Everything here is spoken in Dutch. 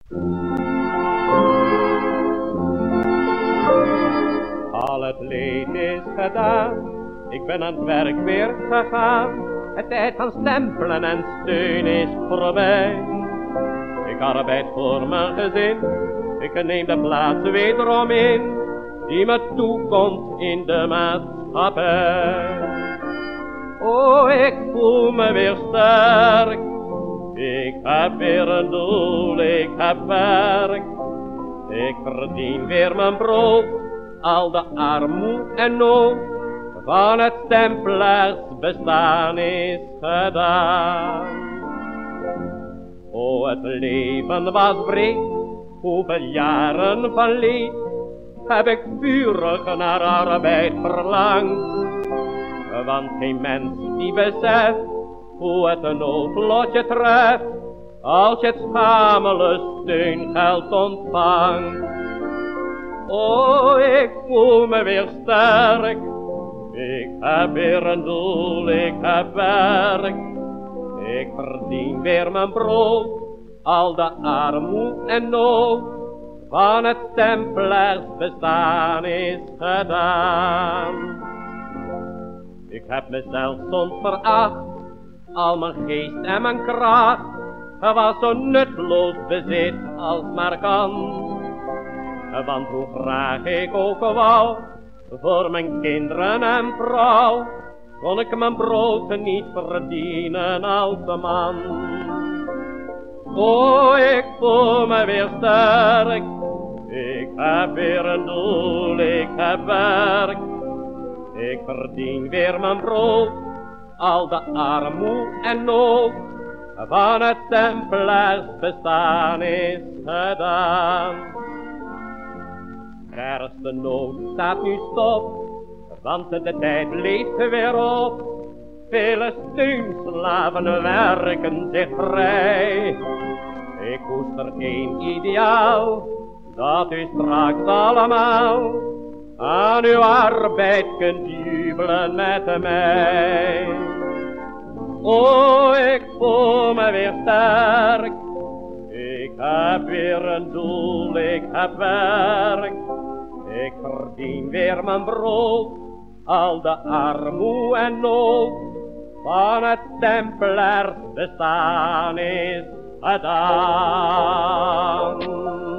Al het leed is gedaan, ik ben aan het werk weer gegaan. Het tijd van stempelen en steun is voorbij. Ik arbeid voor mijn gezin, ik neem de plaats wederom in, die me toekomt in de maatschappij. Oh, ik voel me weer sterk, ik heb weer een doel, ik heb werk. Ik verdien weer mijn brood, al de armoe en nood van het stempelers bestaan is gedaan. O, het leven was breed, hoeveel jaren van leed heb ik vurig naar arbeid verlangd. Want geen mens die beseft hoe het een noodlot je treft, als je het schamele steungeld ontvangt. O, ik voel me weer sterk, ik heb weer een doel, ik heb werk. Ik verdien weer mijn brood, al de armoe en nood van het stempelers bestaan is gedaan. Ik heb mezelf soms veracht, al mijn geest en mijn kracht. Het was zo nutteloos bezit als maar kan. Want hoe graag ik ook wou, voor mijn kinderen en vrouw, kon ik mijn brood niet verdienen als een man. O, ik voel me weer sterk, ik heb weer een doel, ik heb werk. Ik verdien weer mijn brood, al de armoe en nood van het stempelers bestaan is gedaan. Ergste nood staat nu stop, want de tijd leeft weer op. Vele steunslaven werken zich vrij. Ik koester één ideaal, dat u straks allemaal aan uw arbeid kunt jubelen met mij. O, ik voel me weer sterk, ik heb weer een doel, ik heb werk. Ik verdien weer mijn brood, al de armoe en nood van het stempelers bestaan is gedaan.